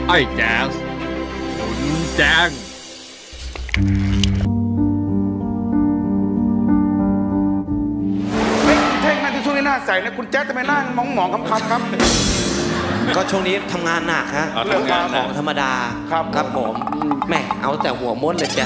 ไอ้แจ๊สคุณแจ้งเท่งนั่นที่ช่วงนี้หน้าใสนะคุณแจ๊สทำไมหน้ามองคำครับก็ช่วงนี้ทำงานหนักฮะทำงานของธรรมดาครับผมแม่เอาแต่หัวม้วนเลยจ้ะ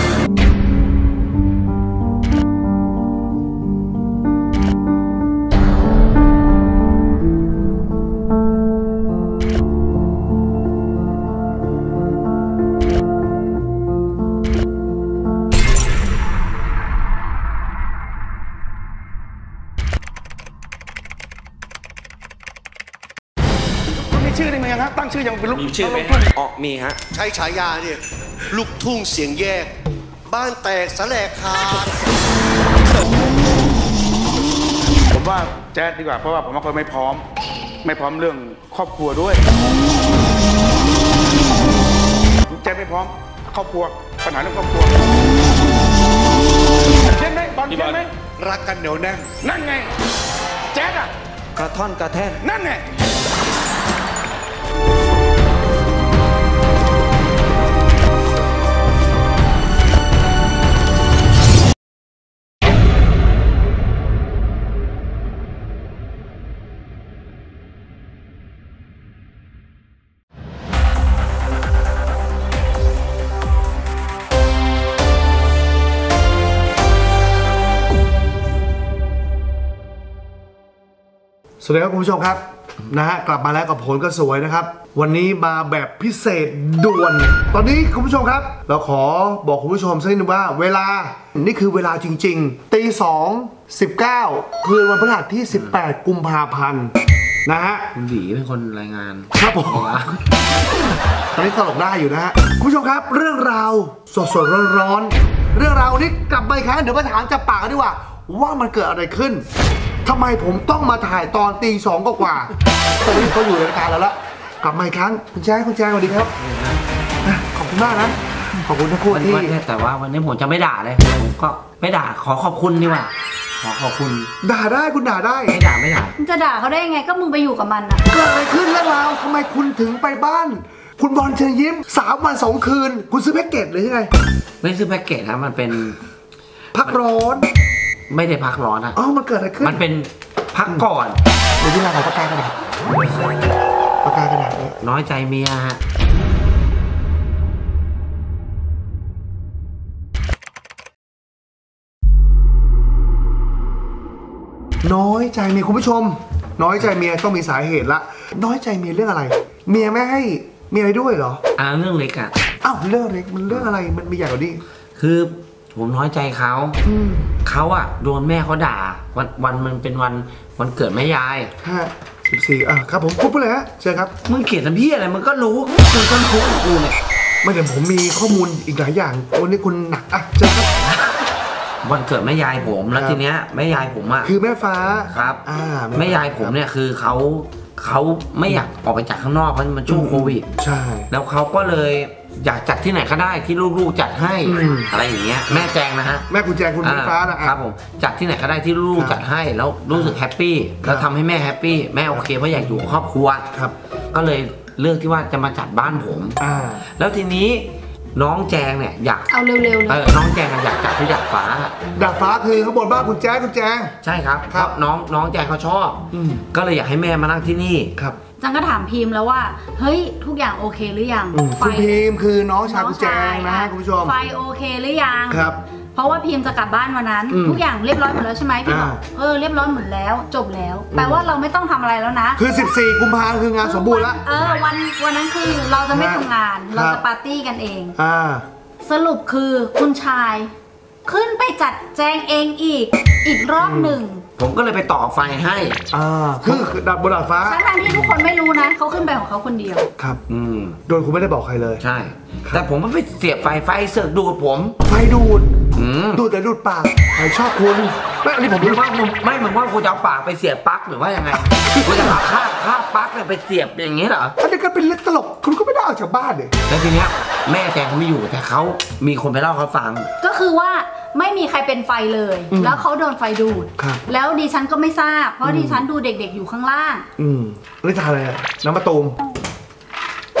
ชื่อได้ไหมครับตั้งชื่อยังเป็นลูกชื่อไหมอ๋อมีฮะใช้ฉายาเนี่ยลูกทุ่งเสียงแยกบ้านแตกสแลกขาดผมว่าแจ๊สดีกว่าเพราะว่าผมว่าเขาไม่พร้อมเรื่องครอบครัวด้วยแจ๊สไม่พร้อมครอบครัวปัญหาเรื่องครอบครัวเช่นไหมบอลเช่นไหมรักกันเหนียวแน่นนั่นไงแจ๊สอะกระท่อนกระแท่นนั่นไงสวัสดีครับคุณผู้ชมครับนะฮะกลับมาแล้วกับผลก็สวยนะครับวันนี้มาแบบพิเศษด่วนตอนนี้คุณผู้ชมครับเราขอบอกคุณผู้ชมสักนิดนึงว่าเวลานี่คือเวลาจริงๆตี 2:19 คืนวันพฤหัสที่18 กุมภาพันธ์นะฮะคุณหลีเป็นคนรายงานครับผมตอนนี้ตลกได้อยู่นะฮะคุณผู้ชมครับเรื่องราวสดๆร้อนๆเรื่องราวนี้กลับมาอีกครั้งเดี๋ยวมาถามจากปากกันดีกว่ามันเกิดอะไรขึ้นทำไมผมต้องมาถ่ายตอนตี 2 กว่าตอนนี้เขาอยู่ในรายการแล้วละกลับมาอีกครั้งคุณแจ๊คสวัสดีครับขอบคุณมากนะขอบคุณทั้งคู่ที่แต่ว่าวันนี้ผมจะไม่ด่าเลยผมก็ไม่ด่าขอขอบคุณดีกว่าขอบคุณด่าได้คุณด่าได้ไม่ด่าคุณจะด่าเขาได้ยังไงก็มึงไปอยู่กับมันอะเกิดอะไรขึ้นเรื่องราวทำไมคุณถึงไปบ้านคุณบอลเชิญยิ้ม3 วัน 2 คืนคุณซื้อแพ็กเกจเลยใช่ไหมไม่ซื้อแพ็กเกจครับมันเป็นพักร้อนไม่ได้พักร้อนอะมันเกิดอะไรขึ้นมันเป็นพักก่อนเดี๋ยวที่เราปากกากระดาษน้อยใจเมียฮะน้อยใจเมียคุณผู้ชมน้อยใจเมียต้องมีสาเหตุละน้อยใจเมียเรื่องอะไรเมียไม่ให้มีอะไรด้วยเหรอเรื่องเล็กอะเรื่องเล็กมันเรื่องอะไรมันมีใหญ่กว่านี้คือผมน้อยใจเขาอะโดนแม่เขาด่าวันมันเป็นวันเกิดแม่ยาย 14ครับผมพูดไปเลยฮะเชิญครับมึงเขียนทำพี่อะไรมึงก็รู้มึงต้นทุกข์กูเนี่ยไม่เดี๋ยวผมมีข้อมูลอีกหลายอย่างวันนี้คุณหนักเชิญครับวันเกิดแม่ยายผมแล้วทีเนี้ยแม่ยายผมอะคือแม่ฟ้าครับแม่ยายผมเนี่ยคือเขาไม่อยากออกไปจากข้างนอกเพราะมันช่วงโควิดใช่แล้วเขาก็เลยอยากจัดที่ไหนก็ได้ที่ลูกๆจัดให้อะไรอย่างเงี้ยแม่แจงนะฮะแม่คุณแจงคุณฟ้านะครับผมจัดที่ไหนก็ได้ที่ลูกจัดให้แล้วรู้สึกแฮปปี้แล้วทำให้แม่แฮปปี้แม่โอเคเพราะอยากอยู่ครอบครัวครับก็เลยเลือกที่ว่าจะมาจัดบ้านผมแล้วทีนี้น้องแจงเนี่ยอยากเอาเร็วๆเลยน้องแจงอยากจัดที่ดาดฟ้าคือข้างบนบ้านคุณแจงใช่ครับเพราะน้องแจงเขาชอบก็เลยอยากให้แม่มานั่งที่นี่ครับจังก็ถามพิมพ์แล้วว่าเฮ้ยทุกอย่างโอเคหรือยังคุณพิมพ์คือน้องชายคุณแจงนะคุณผู้ชมไฟโอเคหรือยังครับเพราะว่าพิมพ์จะกลับบ้านวันนั้นทุกอย่างเรียบร้อยหมดแล้วใช่ไหมพี่บอกเรียบร้อยหมดแล้วจบแล้วแปลว่าเราไม่ต้องทำอะไรแล้วนะคือ14 กุมภาพันธ์คืองานสมบูรณ์แล้ววันนั้นคือเราจะไม่ทำงานเราจะปาร์ตี้กันเองสรุปคือคุณชายขึ้นไปจัดแจงเองอีกรอบหนึ่งผมก็เลยไปต่อไฟให้คือดับบนดาดฟ้าทั้งที่ทุกคนไม่รู้นะเขาขึ้นไปของเขาคนเดียวครับโดยคุณไม่ได้บอกใครเลยใช่แต่ผมก็ไปเสียบไฟเสือกดูดผมไฟดูดแต่ดูดปากใครชอบคุณไม่อันนี้ผมรู้ว่าไม่เหมือนว่าคุณจะเอาปากไปเสียบปลั๊กหรือว่ายังไงคุณจะเอาค่าปลั๊กเนี่ยไปเสียบอย่างนี้เหรออันนี้ก็เป็นเรื่องตลกคุณก็ไม่ได้ออกจากบ้านเลยแล้วทีเนี้ยแม่แกเขาไม่อยู่แต่เขามีคนไปเล่าเขาฟังก็คือว่าไม่มีใครเป็นไฟเลยแล้วเขาโดนไฟดูดแล้วดิฉันก็ไม่ทราบเพราะดิฉันดูเด็กๆอยู่ข้างล่างนี่ทานอะไรน้ำมะตูม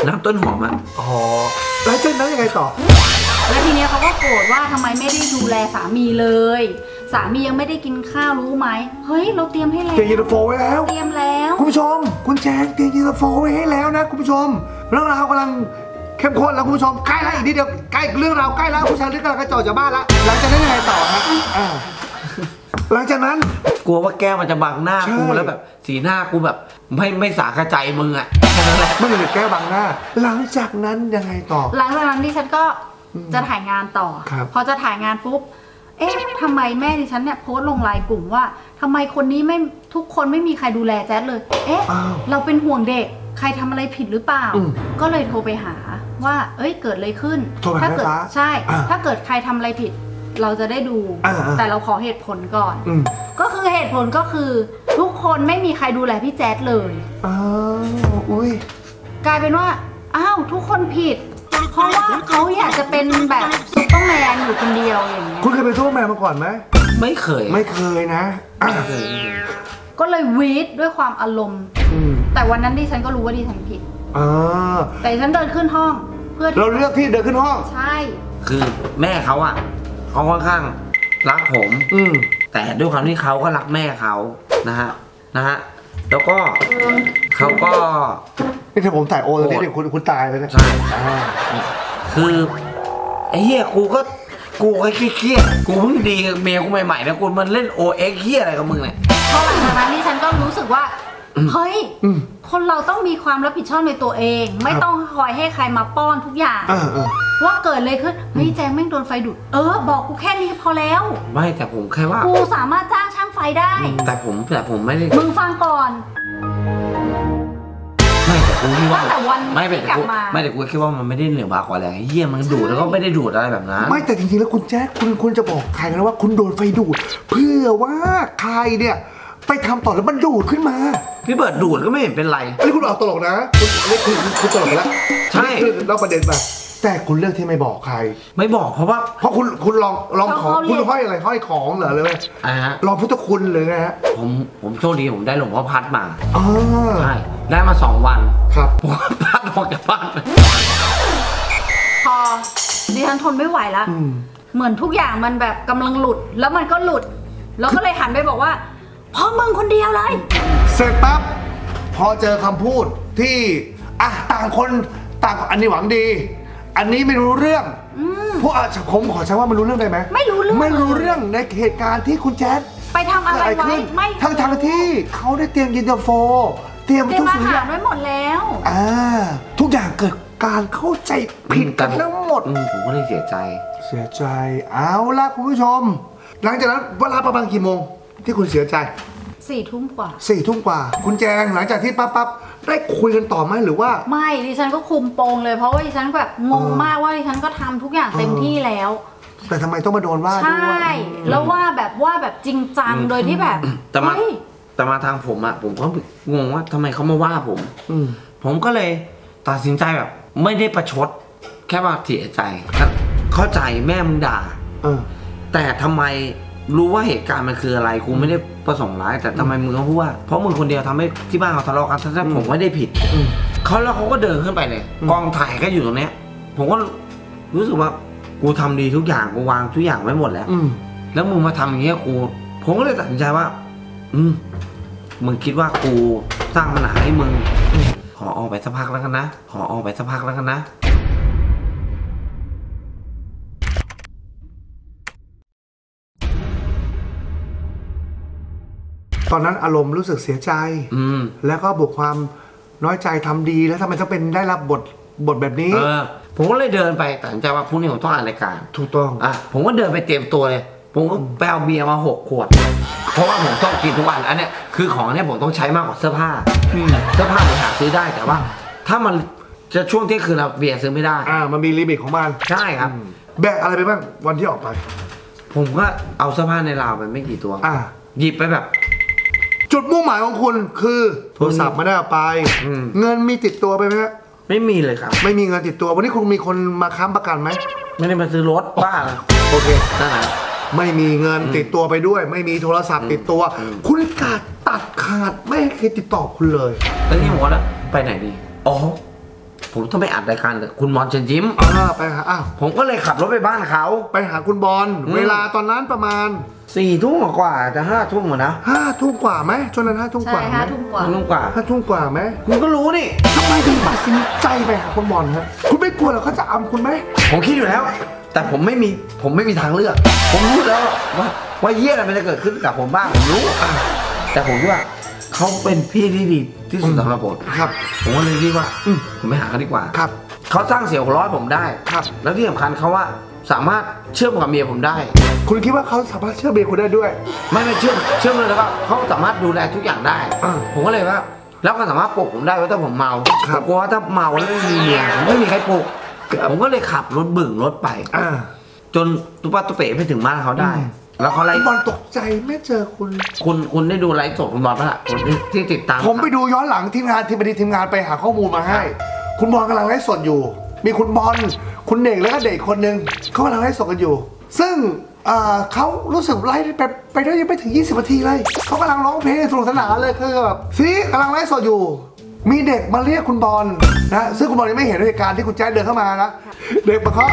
น้ำต้นหอมอ่ะอ๋อแล้วจากนั้นยังไงต่อแล้วทีเนี้ยเขาก็โกรธว่าทำไมไม่ได้ดูแลสามีเลยสามียังไม่ได้กินข้าวรู้ไหมเฮ้ยเราเตรียมให้แล้วเตรียมเย็นตาโฟไว้แล้วเตรียมแล้วคุณผู้ชมคุณแจงเตรียมเย็นตาโฟไว้ให้แล้วนะคุณผู้ชมเรื่องราวกำลังเข้มข้นแล้วคุณผู้ชมใกล้แล้วอีกนิดเดียวใกล้เรื่องราวใกล้แล้วผู้ชายเรื่องกำลังกระโจนจากบ้านแล้วหลังจากนั้นยังไงต่อฮะหลังจากนั้นกลัวว่าแก้วมันจะบังหน้ากูแล้วแบบสีหน้ากูแบบไม่สาแก่ใจมึงอ่ะแค่นั้นแหละไม่เลยแก้วบังหน้าหลังจากนั้นยังไงต่อหลังจากนั้นดิฉันก็จะถ่ายงานต่อพอจะถ่ายงานปุ๊บเอ๊ะทำไมแม่ดิฉันเนี่ยโพสต์ลงไลน์กลุ่มว่าทำไมคนนี้ไม่ทุกคนไม่มีใครดูแลแจ๊ดเลยเอ๊ะเราเป็นห่วงเด็กใครทำอะไรผิดหรือเปล่าก็เลยโทรไปหาว่าเอ้ยเกิดอะไรขึ้นถ้าเกิดใช่ถ้าเกิดใครทำอะไรผิดเราจะได้ดูแต่เราขอเหตุผลก่อนก็คือเหตุผลก็คือทุกคนไม่มีใครดูแลพี่แจ๊ดเลยกลายเป็นว่าอ้าวทุกคนผิดเพราะว่าเขาอยากจะเป็นแบบซุปเปอร์แมนอยู่คนเดียวอย่างเงี้ยคุณเคยเป็นซุปเปอร์แมนมาก่อนไหมไม่เคยนะก็เลยวีดด้วยความอารมณ์แต่วันนั้นดิฉันก็รู้ว่าดิฉันผิดแต่ฉันเดินขึ้นห้องเพื่อเราเลือกที่เดินขึ้นห้องใช่คือแม่เขาอ่ะเขาค่อนข้างรักผมแต่ด้วยความที่เขาก็รักแม่เขานะฮะแล้วก็เขาก็นี่ถ้าผมใส่โอตอนนี้เดี๋ยวคุณตายเลยนะใช่คือไอ้เหี้ยกูก็เครียดกูเพิ่งดีกับเมียกูใหม่ๆนะกูมันเล่นโอเอ็กเหี้ยอะไรกับมึงเนี่ยพอหลังจากนั้นนี่ฉันก็รู้สึกว่าเฮ้ยคนเราต้องมีความรับผิดชอบในตัวเองไม่ต้องคอยให้ใครมาป้อนทุกอย่างว่าเกิดอะไรขึ้นเฮ้ยแจงแม่งโดนไฟดูดบอกกูแค่นี้พอแล้วไม่แต่ผมแค่ว่ากูสามารถจ้างช่างไฟได้แต่ผมไม่ได้มึงฟังก่อนไม่แต่กูคิดว่าไม่แต่กูคิดว่ามันไม่ได้เหนือบากกว่าแหละเหี้ยมันดูดแล้วก็ไม่ได้ดูดอะไรแบบนั้นไม่แต่จริงๆแล้วคุณแจ๊คคุณจะบอกใครนะว่าคุณโดนไฟดูดเพื่อว่าใครเนี่ยไปทำต่อแล้วมันดูดขึ้นมาพี่เบิร์ดดูดก็ไม่เห็นเป็นไรอันนี้คุณออกตลกนะคุณตลกไปแล้วใช่เราประเด็นมาแต่คุณเลือกที่ไม่บอกใครไม่บอกเพราะคุณลองของคุณห้อยอะไรห้อยของเหรอเลยลองพุทธคุณเลยนะฮะผมโชคดีผมได้หลวงพ่อพัดมาใช่ได้มา2 วันครับผมพัดออกจากบ้านพอดิฉันทนไม่ไหวแล้วเหมือนทุกอย่างมันแบบกำลังหลุดแล้วมันก็หลุดแล้วก็เลยหันไปบอกว่าเพราะมึงคนเดียวเลยเสร็จปั๊บพอเจอคำพูดที่ต่างคนต่างอันนี้หวังดีอันนี้ไม่รู้เรื่องพวกผมขอใช้ว่ามันรู้เรื่องได้ไหมไม่รู้เรื่องในเหตุการณ์ที่คุณแจ๊ดไปทำอะไรไว้ไม่ทั้งที่เขาได้เตรียมเย็นตาโฟเตรียมทุกสิ่งไว้หมดแล้วทุกอย่างเกิดการเข้าใจผิดกันทั้งหมดผมก็เลยเสียใจเอาล่ะคุณผู้ชมหลังจากนั้นเวลาประมาณกี่โมงที่คุณเสียใจ 4 ทุ่มกว่าคุณแจงหลังจากที่ปั๊บได้คุยกันต่อไหมหรือว่าไม่ดิฉันก็คุมโปงเลยเพราะว่าดิฉันแบบงงมากว่าดิฉันก็ทำทุกอย่างเต็มที่แล้วแต่ทำไมต้องมาโดนว่าด้วยใช่แล้วว่าแบบจริงจังโดยที่แบบแต่มาทางผมอะผมก็งงว่าทำไมเขามาว่าผมก็เลยตัดสินใจแบบไม่ได้ประชดแค่ว่าเสียใจเข้าใจแม่มึงด่าแต่ทำไมรู้ว่าเหตุการณ์มันคืออะไรกูไม่ได้ประสงค์ร้ายแต่ทำไมมึงต้องพูดว่าเพราะมึงคนเดียวทำให้ที่บ้านเขาทะเลาะกันทั้งๆผมไม่ได้ผิดเขาก็เดินขึ้นไปเลยกองถ่ายก็อยู่ตรงเนี้ยผมก็รู้สึกว่ากูทำดีทุกอย่างกูวางทุกอย่างไว้หมดแล้วแล้วมึงมาทำอย่างเงี้ยผมก็เลยตัดสินใจว่ามึงคิดว่ากูสร้างปัญหาให้มึงขอออกไปสักพักแล้วกันนะตอนนั้นอารมณ์รู้สึกเสียใจแล้วก็บวกความน้อยใจทำดีแล้วทำไมต้องเป็นได้รับบทแบบนี้ผมก็เลยเดินไปตัดสินใจว่าพรุ่งนี้ผมต้องอ่านรายการถูกต้องผมก็เดินไปเตรียมตัวเลยผมก็ไปเอาเบียร์มา6 ขวดเพราะว่าผมต้องกินทุกวันอันนี้คือของเนี่ยผมต้องใช้มากกว่าเสื้อผ้าผมหาซื้อได้แต่ว่าถ้ามันจะช่วงที่คือเราเบียร์ซื้อไม่ได้มันมีลิมิตของมันใช่ครับแบกอะไรไปบ้างวันที่ออกไปผมก็เอาเสื้อผ้าในราวไปไม่กี่ตัวหยิบไปแบบจุดมุ่งหมายของคุณคือโทรศัพท์ไม่ได้เอาไปเงินมีติดตัวไปไหมไม่มีเลยครับไม่มีเงินติดตัววันนี้คุณมีคนมาค้ำประกันไหมไม่ได้มาซื้อรถบ้าโอเคนั่นแหละไม่มีเงินติดตัวไปด้วยไม่มีโทรศัพท์ติดตัวคุณตัดขาดไม่ให้ใครติดต่อคุณเลยแล้วนี่ผมว่าไปไหนดีผมต้องไปอัดรายการกับคุณบอลเชิญยิ้มไปหาผมก็เลยขับรถไปบ้านเขาไปหาคุณบอลเวลาตอนนั้นประมาณ 4 ทุ่มกว่าจะ5 ทุ่มนะ 5 ทุ่มกว่าไหมช่วงนั้น5 ทุ่มกว่าไหม 5 ทุ่มกว่า 5 ทุ่มกว่าไหมคุณก็รู้นี่ทำไมถึงตัดสินใจไปหาคุณบอลฮะคุณไม่กลัวเหรอเขาจะอำคุณไหมผมคิดอยู่แล้วแต่ผมไม่มีทางเลือกผมรู้แล้วว่าเยี่ยอะไรมันจะเกิดขึ้นกับผมบ้างผมรู้แต่ผมคิดว่าเขาเป็นพี่ที่ดีที่สุดสำหรับผมครับผมก็เลยคิดว่าผมไปหาเขาดีกว่าครับเขาสร้างเสียงหัวเราะผมได้ครับแล้วที่สำคัญเขาว่าสามารถเชื่อมกับเมียผมได้คุณคิดว่าเขาสามารถเชื่อเมียคุณได้ด้วยไม่เชื่อมเลยแล้วก็เขาสามารถดูแลทุกอย่างได้ผมก็เลยว่าแล้วก็สามารถปลุกผมได้ว่าถ้าผมเมาผมกลัวว่าถ้าเมาแล้วไม่มีเมียผมไม่มีใครปลุกผมก็เลยขับรถบึ่งรถไปจนตุ๊ปะตุ๊เป๋ไปถึงบ้านเขาได้แล้วเขาไลฟ์บอลตกใจไม่เจอคุณได้ดูไลฟ์สดคุณบอลป่ะที่ติดตามผมไปดูย้อนหลังทีมงานไปหาข้อมูลมาให้คุณบอลกำลังไลฟ์สดอยู่มีคุณบอลคุณเน่งแล้วก็เด็กคนนึงเขากำลังไลฟ์สดกันอยู่ซึ่งเขารู้สึกไลฟ์ไปได้ยังไม่ถึง20 นาทีเลยเขากำลังร้องเพลงสนุกสนานเลยคือแบบซีกำลังไลฟ์สดอยู่มีเด็กมาเรียกคุณบอลนะซึ่งคุณบอลยังไม่เห็นเหตุการณ์ที่คุณแจ๊ดเดินเข้ามานะเด็กมาเคาะ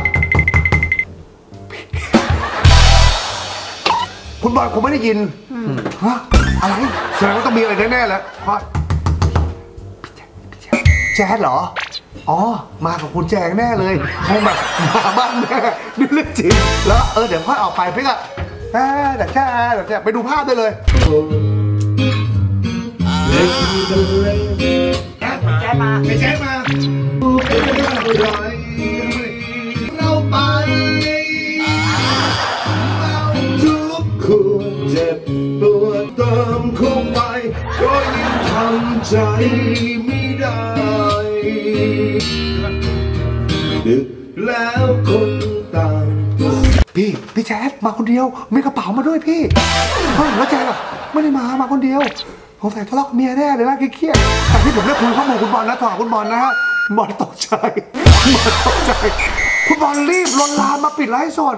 คุณบอลคงไม่ได้ยินฮะอะไรแสดงว่าต้องมีอะไรแน่ๆแล้วเพราะแจ๊ดเหรออ๋อมากับคุณแจงแน่เลยคงแบบมาบ้านแม่นี่เรื่องจริงแล้วเดี๋ยวค่อยออกไปพี่ก็แต่แค่ไปดูภาพได้เลยแจ๊ดมาเราไปทุกคนเจ็บปวดเติมเข้าไปก็ยังทำใจไม่ได้ดึกแล้วคนต่างพี่แจ๊ดมาคนเดียวมีกระเป๋ามาด้วยพี่แล้วแจ๊ดอ่ะไม่ได้มาคนเดียวสงสัยทะเลาะกับเมียแน่เลยนะเครียดแต่ที่ผมได้คุยข้อมูลคุณบอลนะถามคุณบอลนะฮะบอลตกใจคุณบอลรีบลนลานมาปิดไลฟ์สด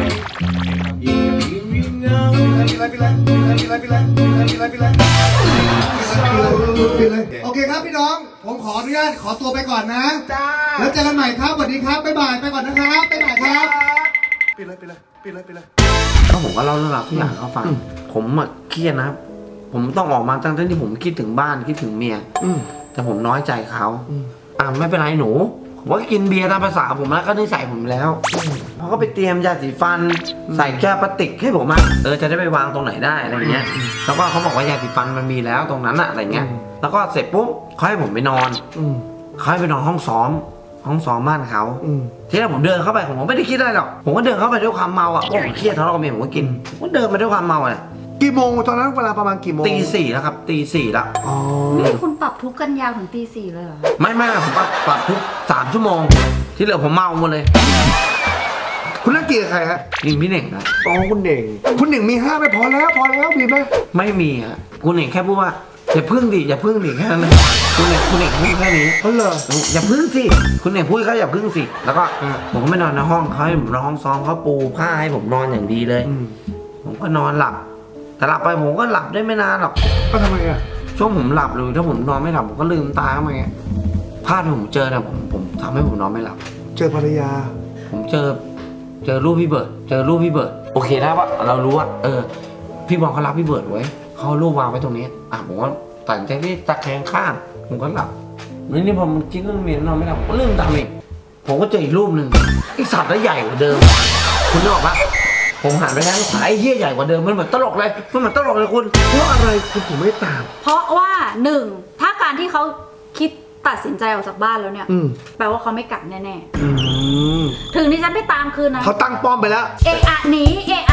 โอเคครับพี่น้องผมขออนุญาตขอตัวไปก่อนนะจ้าแล้วเจอกันใหม่ครับสวัสดีครับบ๊ายบายไปก่อนนะครับบ๊ายบายครับปิดเลยก็ผมก็เล่าเรื่องราวทุกอย่างเขาฟังผมเครียดนะผมต้องออกมาตั้งแต่ที่ผมคิดถึงบ้านคิดถึงเมียแต่ผมน้อยใจเขาไม่เป็นไรหนูผมก็กินเบียร์ตามภาษาผมแล้วก็นิสัยผมแล้วเขาก็ไปเตรียมยาสีฟันใส่แก้วพลาสติกให้ผมจะได้ไปวางตรงไหนได้อะไรเงี้ยแล้วก็เขาบอกว่ายาสีฟันมันมีแล้วตรงนั้นอะไรเงี้ยแล้วก็เสร็จปุ๊บเขาให้ผมไปนอนเขาให้ไปนอนห้องซ้อมบ้านเขาที่แรกผมเดินเข้าไปผมไม่ได้คิดอะไรหรอกผมก็เดินเข้าไปด้วยความเมาผมเครียดทะเลาะกับเมียผมก็กินผมก็เดินมาด้วยความเมาเลยกี่โมงตอนนั้นเวลาประมาณกี่โมงตี 4แล้วครับตี 4แล้วนี่คุณปรับทุกกันยาวถึงตี 4เลยเหรอไม่ผมปรับทุก3 ชั่วโมงที่เหลือผมเมาหมดเลยคุณนั่งกี่กับใครฮะยิงพี่เน่งนะคุณเน่งมี5ไม่พอแล้วมีไหมไม่มีอ่ะคุณเน่งแค่พูดว่าอย่าพึ่งดิแค่นั้นเลยคุณเน่งพูดแค่นี้เหรออย่าพึ่งสิคุณเน่งพูดเขาอย่าพึ่งสิแล้วก็ผมก็ไม่นอนในห้องเขาให้ผมนอนห้องซ้อมเขาปูผ้าให้ผมนอนอย่างดีเลยผมก็นอนหลับแต่หลับไปผมก็หลับได้ไม่นานหรอกก็ทำไมอ่ะช่วงผมหลับเลยถ้าผมนอนไม่หลับผมก็ลืมตาเข้ามาภาพที่ผมเจอเนี่ยผมทำให้ผมนอนไม่หลับเจอภรรยาผมเจอรูปพี่เบิร์ดโอเคนะว่าเรารู้ว่าพี่บอลเขารักพี่เบิร์ดไว้เขารูปวางไว้ตรงนี้ผมก็ตัดใจที่ตะแคงข้างผมก็หลับนี่พอมันคิดเรื่องเมียนอนไม่หลับก็ลืมตาเองผมก็เจออีกรูปหนึ่งไอสัตว์ได้ใหญ่กว่าเดิมคุณนึกออกปะผมหันไปทางซ้ายเหี้ยใหญ่กว่าเดิมมันเหมือนตลกเลยคุณเพราะอะไรคุณถึงไม่ตามเพราะว่า1ถ้าการที่เขาคิดตัดสินใจออกจากบ้านแล้วเนี่ยแปลว่าเขาไม่กลับแน่ๆถึงดิฉันไปตามคืนนะเขาตั้งป้อมไปแล้วหนี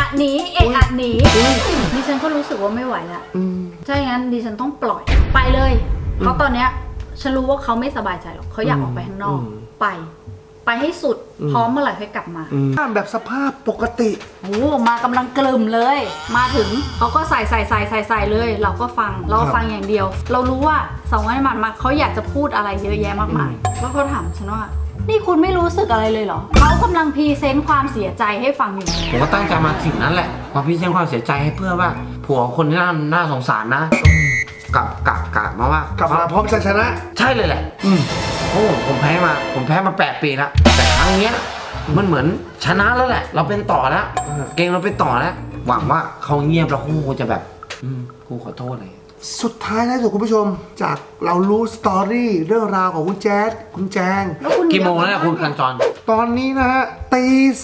ดิฉันก็รู้สึกว่าไม่ไหวละใช่งั้นดิฉันต้องปล่อยไปเลยเพราะตอนเนี้ยฉันรู้ว่าเขาไม่สบายใจหรอกเขาอยากออกไปข้างนอกไปให้สุดพร้อมเมื่อไหร่ค่อยกลับมาแบบสภาพปกติมากำลังกลุ่มเลยมาถึงเขาก็ใส่เลยเราก็ฟังอย่างเดียวเรารู้ว่า2 วันมาเขาอยากจะพูดอะไรเยอะแยะมากมายแล้วเขาถามฉันว่านี่คุณไม่รู้สึกอะไรเลยเหรอเขากำลังพรีเซนต์ความเสียใจให้ฟังอยู่ผมก็ตั้งใจมาสิ่งนั้นแหละมาพรีเซนต์ความเสียใจให้เพื่อว่าผัวคนที่น่าสงสารนะกลับมาว่ากลับมาพร้อมชัยชนะใช่เลยแหละโอ้ผมแพ้มา8 ปีแล้วแต่ครั้งเนี้ยมันเหมือนชนะแล้วแหละเราเป็นต่อแล้วเก่งเราเป็นต่อแล้วหวังว่าเขาเงียบแล้วครูจะแบบครูขอโทษเลยสุดท้ายนะคุณผู้ชมจากเรารู้สตอรี่เรื่องราวของคุณแจ๊ดคุณแจงกี่โมงแล้วคุณคันจรตอนนี้นะฮะตี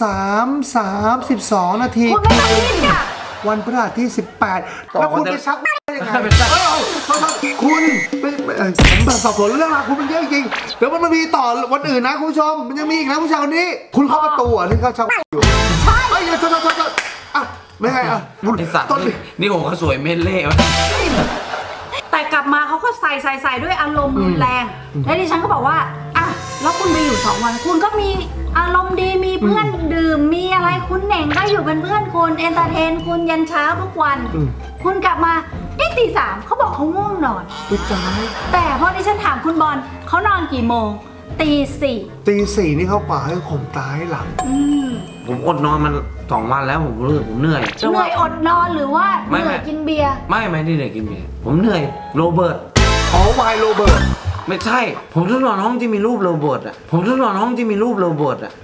3:32 นาทีคุณไม่ต้องรีบจ้ะวันพฤหัสที่ 18แล้วคุณไปซักยังไงคุณผมแบบสอบสวนเรื่องราวคุณมันเยอะจริงเดี๋ยวมันมีต่อวันอื่นนะคุณผู้ชมมันยังมีอีกนะผู้ชายคนนี้คุณเข้าประตูอ่ะที่เขาชักอยู่ใช่ไอ้ยังอ่ะไม่ไงอ่ะไอ้สัตว์นี่โอ้เขาสวยเม่นเล่แต่กลับมาเขาก็ใส่ด้วยอารมณ์รุนแรงแล้วดิฉันก็บอกว่าอ่ะแล้วคุณไปอยู่2 วันคุณก็มีอารมณ์ดีมีเพื่อนดื่มมีอะไรคุณเหน่งก็อยู่เป็นเพื่อนคุณเอนเตอร์เทนคุณยันเช้าทุกวันคุณกลับมาที่ตี 3เขาบอกเขาง่วงนอนแต่พอดิฉันถามคุณบอลเขานอนกี่โมงตี 4 นี่เขาป่าให้ข่มตาให้หลับผมอดนอนมัน2 วันแล้วผมรู้สึกผมเหนื่อยอดนอนหรือว่าเหนื่อยกินเบียร์ไม่ได้เหนื่อยกินเบียร์ผมเหนื่อยโรเบิร์ตวายโรเบิร์ตไม่ใช่ผมทดลองห้องที่มีรูปโรเบิร์ตอ่ะผมทดลองห้องที่มีรูปโรเบิร์ตอ่ะ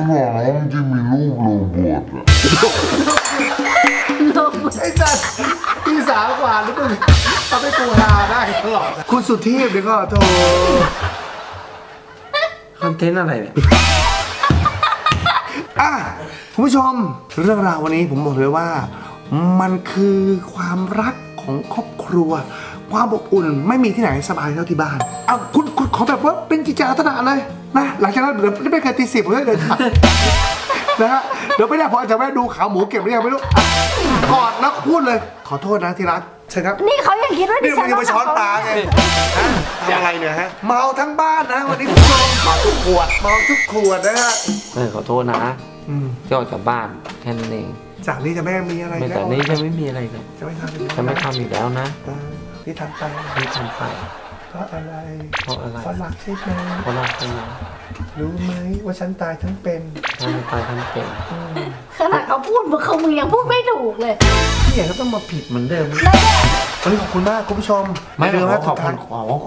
ไอ้จัดที่3 กว่าหรือเปล่าเอาไปตูหาได้ตลอดคุณสุเทพเดี๋ยวก็โทรคอนเทนต์อะไรเนี่ยคุณผู้ชมเรื่องราววันนี้ผมบอกเลยว่ามันคือความรักของครอบครัวความอบอุ่นไม่มีที่ไหนสบายเท่าที่บ้านคุณขอแบบว่าเป็นจิตใจลักษณะเลยนะหลังจากนั้นเดี๋ยวไม่เคยตี 10ผมจะเดินทางนะฮะเดี๋ยวไม่ได้พอจะแม่ดูขาหมูเก็บหรือยังไม่รู้กอดแล้วพูดเลยขอโทษนะที่รักใช่ครับนี่เขายังคิดว่าดิฉันมาช้อนตาไงอะไรเนี่ยฮะเมาทั้งบ้านนะวันนี้คุณผู้ชมเมาทุกขวดนะฮะขอโทษนะที่ออกจากบ้านแค่นั้นเองจากนี้จะไม่มีอะไรแล้วจากนี้จะไม่มีอะไรเลยจะไม่ทำอีกแล้วนะที่ทำไปเพราะอะไรเพราะรักใช่ไหมเพราะรักใช่ไหมรู้ไหมว่าฉันตายทั้งเป็นขนาดเขาพูดมึงยังพูดไม่ถูกเลยพี่ใหญ่ก็ต้องมาผิดเหมือนเดิมวันนี้ขอบคุณมากคุณผู้ชมไม่เดิมนะขอบคุณ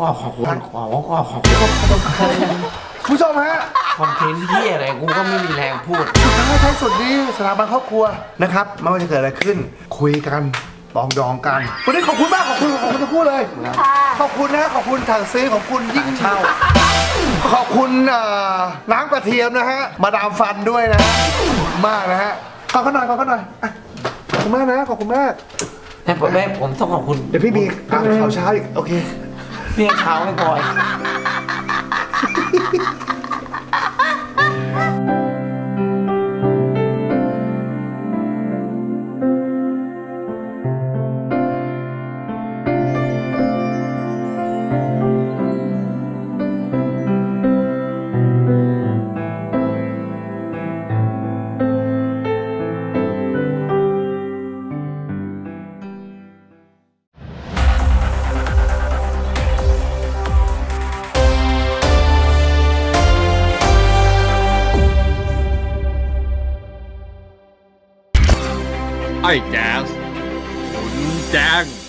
ผู้ชมฮะคอนเทนต์ที่อะไรกูก็ไม่มีแรงพูดสุดท้ายท้ายสุดนี้สถาบันครอบครัวนะครับไม่ว่าจะเกิดอะไรขึ้นคุยกันปองดองกันวันนี้ขอบคุณมากขอบคุณทั้งคู่เลยขอบคุณนะขอบคุณถังซื้อขอบคุณยิ่งเช่าขอบคุณน้ำกระเทียมนะฮะมาดามฟันด้วยนะมากนะฮะขอบคุณหน่อยขอบคุณมากนะขอบคุณมากแม่ผมต้องขอบคุณเดี๋ยวพี่บีข่าวเช้าอีกโอเคเนี่ยเช้าไม่พอไอ้แจ๊สคุณแจง